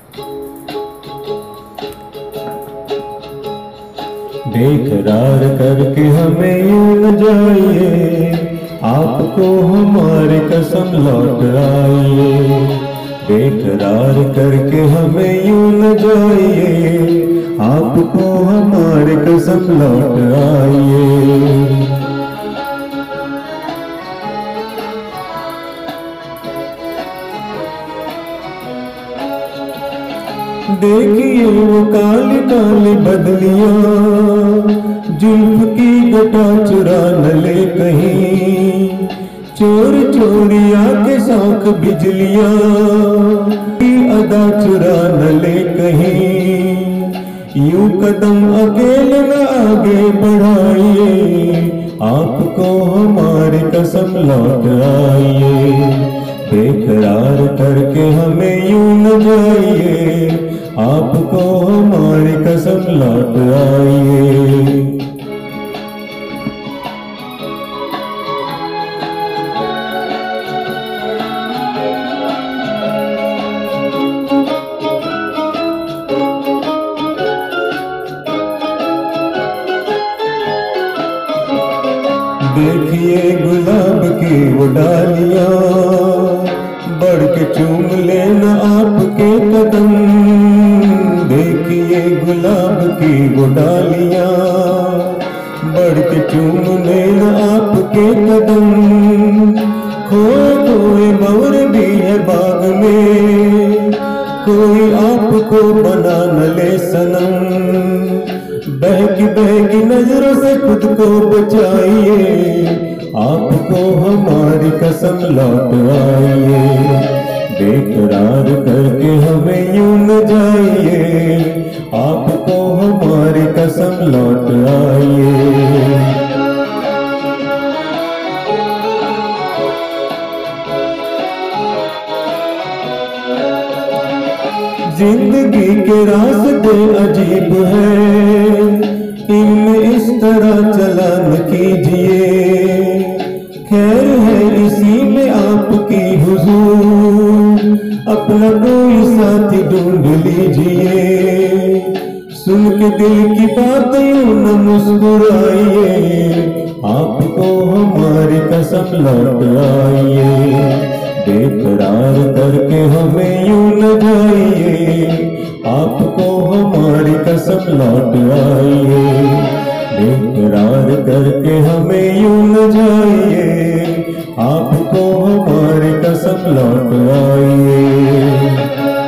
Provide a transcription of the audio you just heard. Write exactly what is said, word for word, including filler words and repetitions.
बेकरार करके हमें यूं न जाइए, आपको हमारी कसम लौट आइए। बेकरार करके हमें यूं न जाइए, आपको हमारी कसम लौट आइए। देखिए वो काली काली बदलियां, जुल्फ की घटा चुरा न ले कहीं। चोर चोरी आके शौक बिजलियां की अदा चुरा न ले कहीं। यूं कदम अकेले न आगे बढ़ाइए, आपको हमारी कसम लौट आइए। बेकरार करके हमें यूं न जाइए, आपको हमारी कसम लौट आइए। देखिए गुलाब की वो डालियां, बढ़ के चूम लेना आपके कदम। देखिए गुलाब की वो डालियां, बढ़ के चूम लेना आपके कदम। खोए खोए भंवर भी है बाग में, कोई आपको बना न ले सनम। बहकी बहकी नजरों से खुद को बचाइए, आपको हमारी कसम लौट आइए। बेकरार करके हमें यूं न जाइए, आपको हमारी कसम लौट आइए। जिंदगी के रास्ते अजीब है, इनमें इस तरह चला न कीजिए। खैर है इसी में आपकी हुजूर, अपना कोई साथी ढूंढ लीजिए। सुन के दिल की बात यूं न मुस्कुराइए, आपको हमारी कसम लौट आइए। बेकरार करके हमें यूं न जाइए, आपको हमारी कसम लौट आइए। बेकरार करके हमें यूं न जाइए, आपको हमारी कसम लौट आइए।